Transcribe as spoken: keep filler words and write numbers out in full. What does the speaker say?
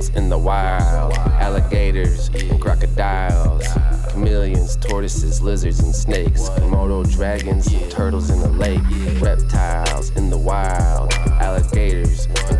animals in the wild. Alligators and crocodiles, chameleons, tortoises, lizards and snakes, Komodo dragons, turtles in the lake, reptiles in the wild, alligators and